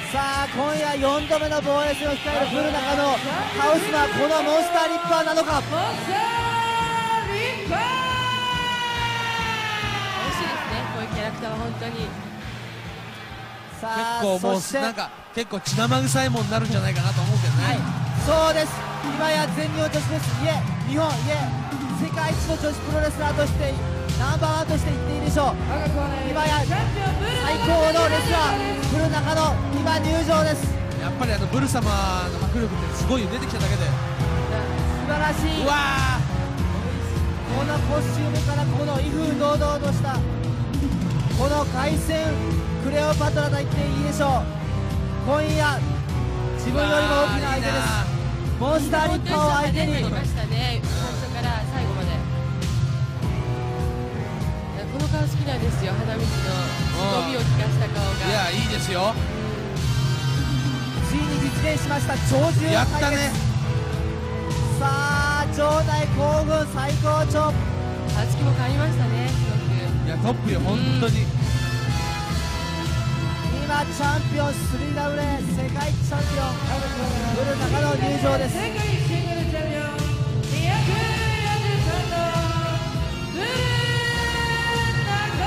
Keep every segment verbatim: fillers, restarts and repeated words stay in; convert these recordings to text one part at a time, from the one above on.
さあ今夜よんどめの防衛戦を控えるブル中の倒すのはこのモンスターリッパーなのか。 モンスターリッパー、美味しいですね、こういうキャラクターは本当に。 さあ結構もそしてうなんか結構血生臭いもんになるんじゃないかなと思うけどね、 はい、そうです。今や全日本女子です。いえ日本いえ世界一の女子プロレスラーとしてナンバーワンとして言っていいでしょう。今や最高のレスラーブル中野今入場です。 やっぱりあのブル様の迫力ってすごいよ、出てきただけで素晴らしい。 うわこのコスチュームからこの威風堂々としたこの凱旋クレオパトラと言っていいでしょう。今夜自分よりも大きな相手です。モンスターリッパーを相手にいましたね、最初から最後まで。この顔好きなんですよ、花道の仕込みを利かした顔が。 いやいいですよ、 ついに実現しました超重や対決。 ったね。 さあ場内興奮最高潮。 はちきも変わりましたね、すごく。 いやトップよ本当に、 今チャンピオン スリーダブリューエー 世界一チャンピオンブル中野入場です。 世界シングルチャンピオンにひゃくよんじゅうさんのブル中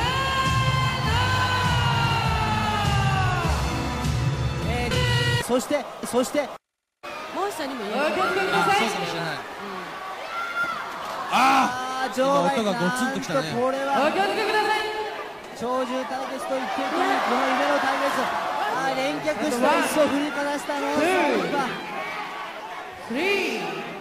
野、 えーそしてそしてモンスターにも言えあそうかもしれない、ああー場内音がゴツンときたねなんとこれはお気をつけください。 超重対決と言っていいこの夢の対決。あー連脚した椅子を振りかざしたのをスリー、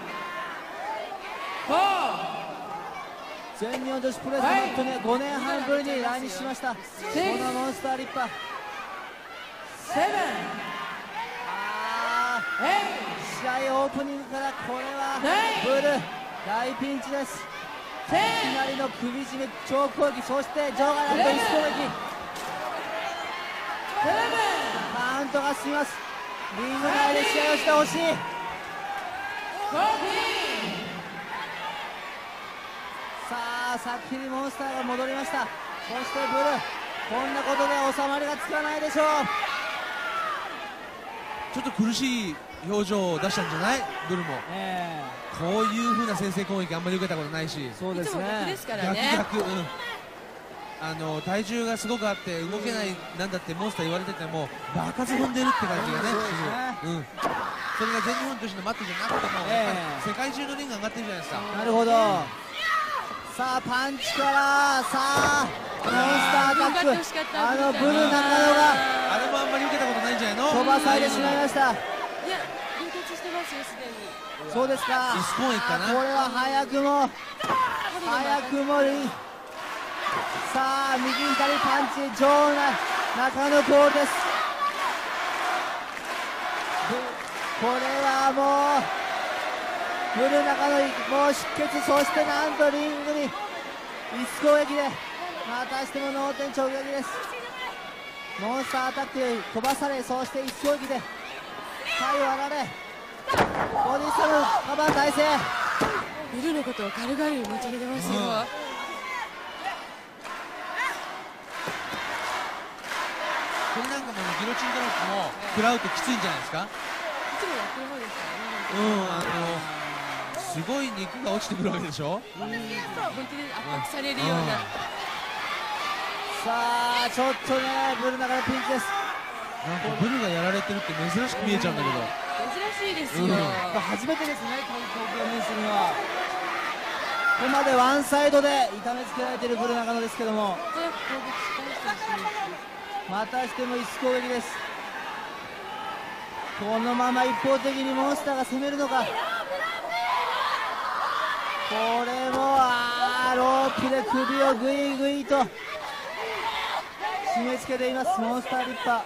フォー、 全日本女子プロレスマットにごねんはんぶりに来日しましたこのモンスターリッパー。 セブン、 あーエ試合オープニングからこれははいブル大ピンチです。いきなりの首絞め超攻撃、そして場外なんと椅子攻撃、カウントが進みます。リング内で試合をしてほしい。さあ先にモンスターが戻りました。そしてブルこんなことで収まりがつかないでしょう。 ちょっと苦しい表情を出したんじゃないブルも、 えこういう風な先制攻撃あんまり受けたことないし、 ー、そうですいつも逆でね。 すから逆ね。 逆、うん、あの体重がすごくあって動けないなんだってモンスター言われててもバカず踏んでるって感じがね、 そうですねするうん、それが全日本女子のマットじゃなくても、 ええやっぱり世界中のリング上がってるじゃないですか。 なるほど。さあパンチからさあモンスターアタック、あのブル中野があれもあんまり受けたことないんじゃないの。 飛ばされてしまいました。 いや、流血してますよ、すでに。 そうですか。 椅子攻撃かなあーこれは早くも早くもリンさあ右左パンチ場内中野コールです。これはもうブル中野もう出血、そしてなんとリングに椅子攻撃でまたしても脳天直撃です。モンスターアタックで飛ばされ、そして椅子攻撃で体を割られボディスタムカバー体勢。 ビルのことを軽々に持ち上げてますよ。 うんこれなんかもね、ギロチンドロップも食らうときついんじゃないですか。 いつもやってる方ですかうん、 らね。 あのすごい肉が落ちてくるわけでしょ。 本当に圧迫されるような。 さあちょっとねブル中野ピンチです。 なんかブルがやられてるって珍しく見えちゃうんだけど。 珍しいですよ。 うん初めてですね、東京ニュースにはここまでワンサイドで痛めつけられているブル中野ですけども、 早く攻撃し返してほしいです。 またしても椅子攻撃です。このまま一方的にモンスターが攻めるのか。これもあーロープで首をグイグイと締め付けていますモンスターリッパー。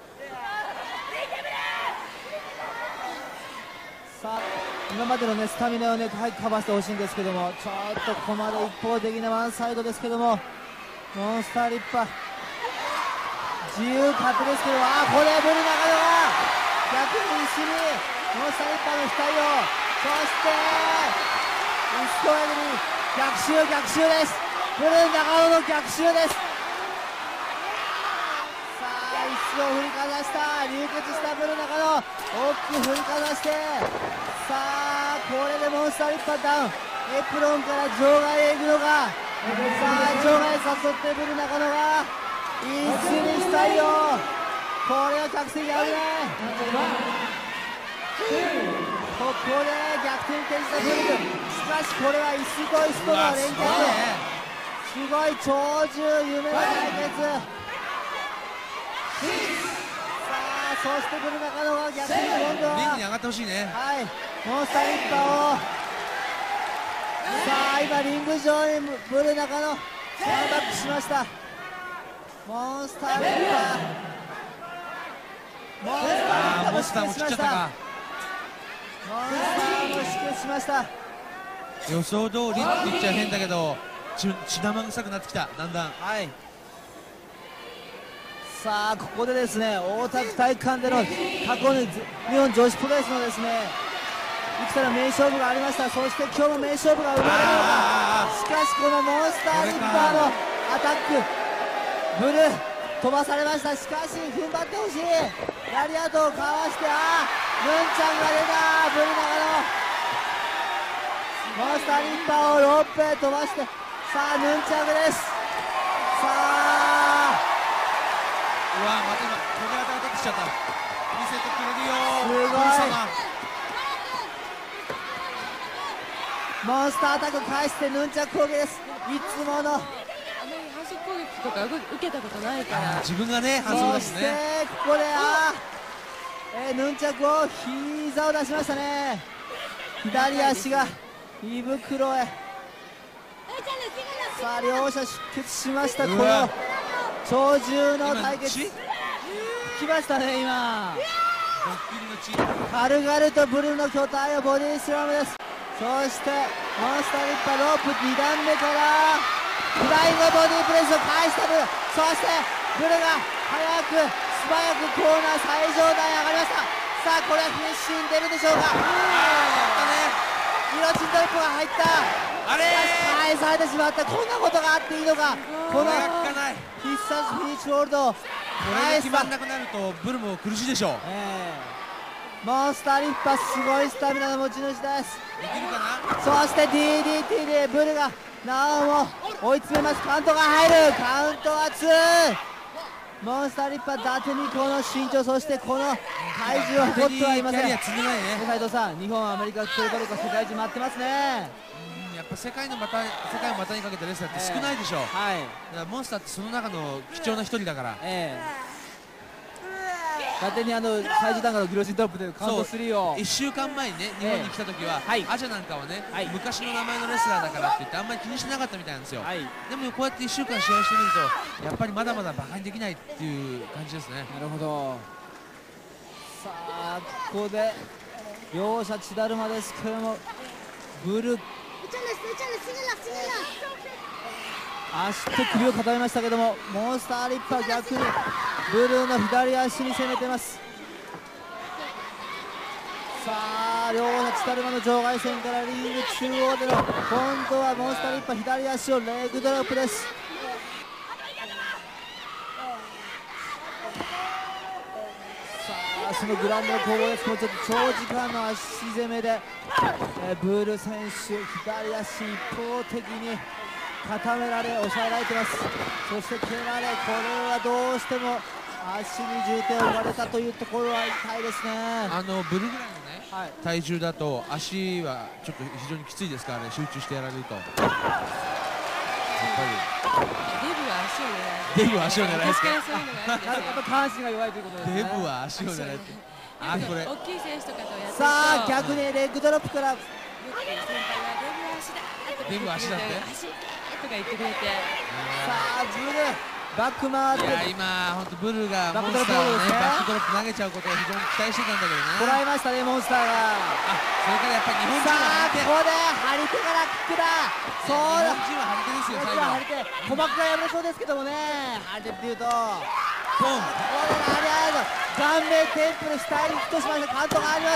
さあ今までのねスタミナをね早くカバーしてほしいんですけども、ちょっとここまで一方的なワンサイドですけども、モンスターリッパー自由勝手ですけど、あーこれブル中野が逆に椅子にモンスターリッパーの額を、そして椅子攻撃に逆襲逆襲です。ブル中野の逆襲です。さあ椅子を振りかざした。流血したブル中野、大きく振りかざして、さあこれでモンスターリッパーダウン。エプロンから場外へ行くのか。さあ場外へ誘ってブル中野が一緒にしたいよ。これは客席危ない。ここで逆転転したブルク。しかしこれは椅子と椅子との連携、すごい長寿夢の対決。さあそしてブル中野が逆に今度はリングに上がってほしいね。 はい、モンスターリッパーを、さあ今リング上にブル中野ワンバックしました。モンスターリッパー、モンスターリッパーもモンスターも失血しました。 切っちゃったか。 モンスターも失血しました。 予想通りって言っちゃ変だけど、血血生臭くなってきた、だんだん。 はい、さあここでですね、大田区体育館での過去に日本女子プロレスのですねいくつかの名勝負がありました。そして今日も名勝負が生まれるのか。しかしこのモンスターリッパーのアタック、ブル飛ばされました。しかし踏ん張ってほしい。ラリアットをかわして、あームンちゃんが出た。ブル長野モンスターリッパーをロープへ飛ばして、さあヌンチャクです。さあうわまた今小柄でアタックしちゃった。見せてくれるよ。 すごい神様。 モンスターアタック返してヌンチャク攻撃です。いつもの。 あまり反則攻撃とか受けたことないから自分がね反則だそしてしね。 ここであー、えー、ヌンチャクを膝を出しましたね。左足が胃袋へ。さあ両者出血しました。このうわ長寿の対決今血来ましたね。今ドッキリの血。 軽々とブルーの巨体をボディスラムです。そしてモンスターリッパーロープに段目からフライングボディプレスを返したブル。そしてブルが早く素早くコーナー最上段へ上がりました。さあこれはフィニッシュに出るでしょうか。ギロチンドリップが入った。 あれ返されてしまった。こんなことがあっていいのか。このこれが効かない。 必殺フィニッシュホールドをこれが決まんなくなるとブルも苦しいでしょう。 えー、モンスターリッパーすごいスタミナの持ち主です。 できるかな。 そして ディーディーティー でブルがなおも追い詰めます。カウントが入る。カウントはツー。モンスターリッパー伊達にこの身長、そしてこの体重を誇ってはいません。 キャリア積んでないね。 斉藤さん、日本、アメリカ、プエルトリコ、世界中待ってますね。 うんやっぱ世界の股世界を股にかけたレスラーって少ないでしょう。 はい、 だからモンスターってその中の貴重な一人だから。 ええ伊達にあの最重段階のギロチントップでカウントスリーをいっしゅうかんまえにね日本に来た時は、 はいアジャなんかはね、 はい昔の名前のレスラーだからって言ってあんまり気にしなかったみたいなんですよ。 はい、 でもこうやっていっしゅうかん試合してみるとやっぱりまだまだバカにできないっていう感じですね。 なるほど。さあここで両者血だるまですけれども、ブル足と首を固めましたけども、モンスターリッパー逆にブルーの左足に攻めてます。さあ両者血だるまの場外線からリング中央での今度はモンスターリッパー左足をレッグドロップです。そのグラウンドの攻防ですけど、ちょっと長時間の足攻めで、えー、ブル選手左足一方的に固められ抑えられてます。そして蹴られ、これはどうしても足に重点を置かれたというところは痛いですね。 あのブルぐらいのね、 はい、 体重だと足はちょっと非常にきついですからね、集中してやられると。やっぱデブは足を狙いデブは足を狙いですか。 昔からそういうのがあるんですよ。 やっぱ下半身が弱いということですね。 デブは足を狙いって。あこれ大きい選手とかとやってるとさあ逆にレッグドロップから、 よく先輩がデブは足だとかデブは足だって足とか言ってくれて、 さあブルバック回っていや今本当ブルがバックモンスターをねドロップですねバックドロップ投げちゃうことを非常に期待してたんだけど捉な。 えましたね、モンスターが。 あそれからやっぱり日本人さは張り手。 あここで張り手からキックだ。そうだ、 日本人は張り手ですよ最後。 張り手、鼓膜が破れそうですけどもね、張り手っていうと、こポン。 こで張り合うと顔面テンプル下にヒットしました。カウントがあります。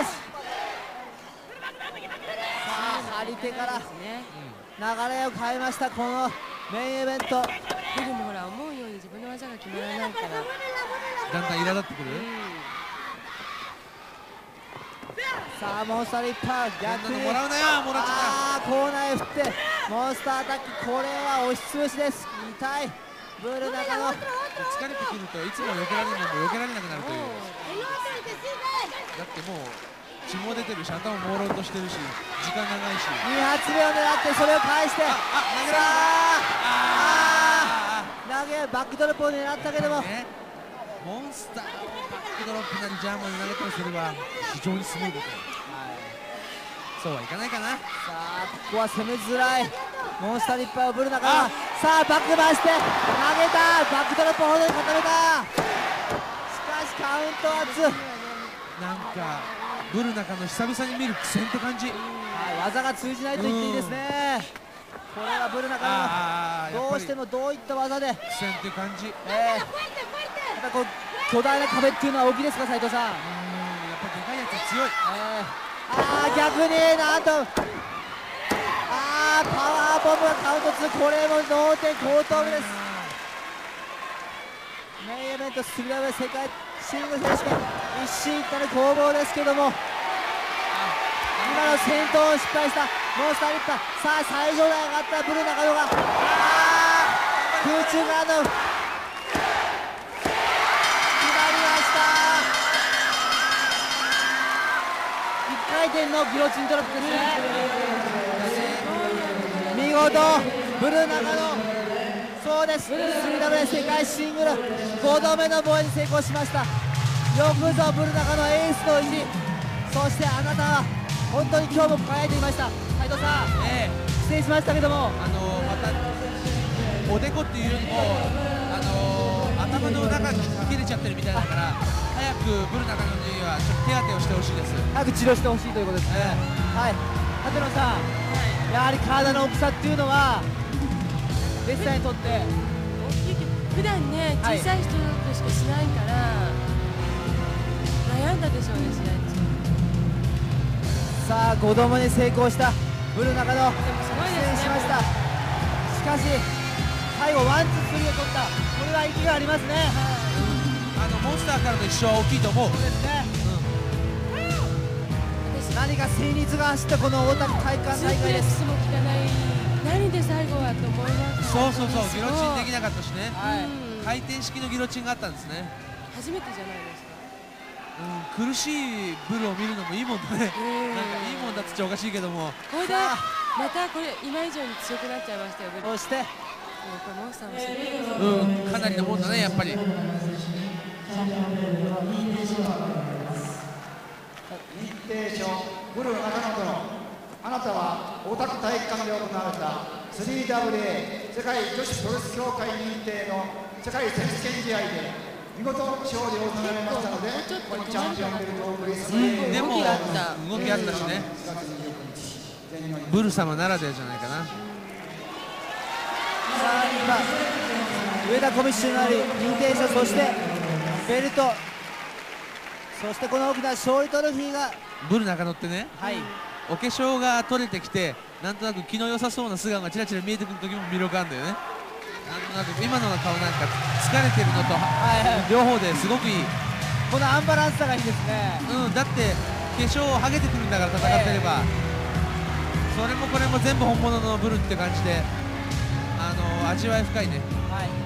さあ張り手からですね。 流れを変えました。このメインイベントブルもほら思うように自分の技が決まらないから、 だんだん苛立ってくる。 さあモンスターリッパー逆にこんなのもらうなよ、もらっちゃあーコーナーへ振ってモンスターアタック、これは押しつぶしです。痛い。ブル中野った。疲れてくるといつも避けられるのも避けられなくなるという。だってもう血も出てるし、頭も朦朧としてるし、時間長いし。 に発目を狙ってそれを返して、 あ、投げられあー投げバックドロップを狙ったけども、 ね、モンスターをバックドロップなりジャーマンで投げたりすれば非常にスムーズと、そうはいかないかな。 さあここは攻めづらいモンスターリッパーをブル中野、さあバック回して投げた、バックドロップほどに固めた。しかしカウントはツー、 なんかブル中野久々に見る苦戦って感じ。 はい、技が通じないと言っていいですね。これはブル中あー野どうしてもどういった技で、 苦戦っていう感じ。うん、やっえー、やっぱこう巨大な壁っていうのは大きいですか斉藤さん。 ぱでかいやつは強い。 えー、あー逆になんとあーパワーボムがカウントツー、これも同点高等部です。メインイベントスリラウェイ世界シングル選手権一進一退の攻防ですけども、今の先頭を失敗したモンスターリッパー、さあ最上段上がったブル中野が、あー空中からの決まりました。いっかい転のギロチンドロップですね。見事ブル中野、そうです、スリーダブリュー世界シングルごどめの防衛に成功しました。よくぞブル中野エースの意地、そしてあなたは本当に今日も輝いていました。斉藤さん、 ええ、 失礼しましたけども、 あのまたおでこっていうよりも、あの頭の中に切れちゃってるみたいだから、早くブル中野にはちょっと手当てをしてほしいです。 早く治療してほしいということですね。はい、舘野さん、やはり体の大きさっていうのはレスラーにとって大きいけど普段ねはい小さい人としかしないから、悩んだでしょうね試合中。 さあごどもに成功したブル中野、 でもすごい失ですね。 礼しました。しかし最後ワンツースリーを取った、これは息がありますね。 あのモンスターからの一勝は大きいと思う。 そうですね、 私何か戦慄が走ったこの大田区体育館スープ大会です。 レックスも効かない、何で最後はと思いました。 そうそうそう、ギロチンできななかったしね、 はい、 回転式のギロチンがあったんですね。 初めてじゃないですか。 うん、苦しいブルを見るのもいいもんだね。なんかうんいいもんだっつっちゃおかしいけども、 これでさまたこれ今以上に強くなっちゃいましたよ。やっそしてぱりモンスターもすごいですね。 うん、かなりのもんだね、やっぱり。 認定証ブル中野殿、あなたは大田区体育館で行われた スリーダブリューエー 世界女子プロレス協会認定の世界選手権試合で見事勝利を収めましたので、 結構このチャンピオンベルトをお送りすうんるでも動きがあった動きあったしね、 しがつにじゅうくにち全日本ブル様ならではじゃないかな。 さあ今上田コミッショナー認定証、そしてベルト、そしてこの大きな勝利トロフィーが、 ブル中野ってね、 はい、 お化粧が取れてきて、なんとなく気の良さそうな素顔がちらちら見えてくる時も魅力あるんだよね。なんとなく今の顔なんか疲れてるのとはいはい、 両方ですごくいい。 このアンバランスさがいいですね。 うん、だって化粧剥げてくるんだから戦ってれば、それもこれも全部本物のブルって感じで、あの味わい深いね。 はい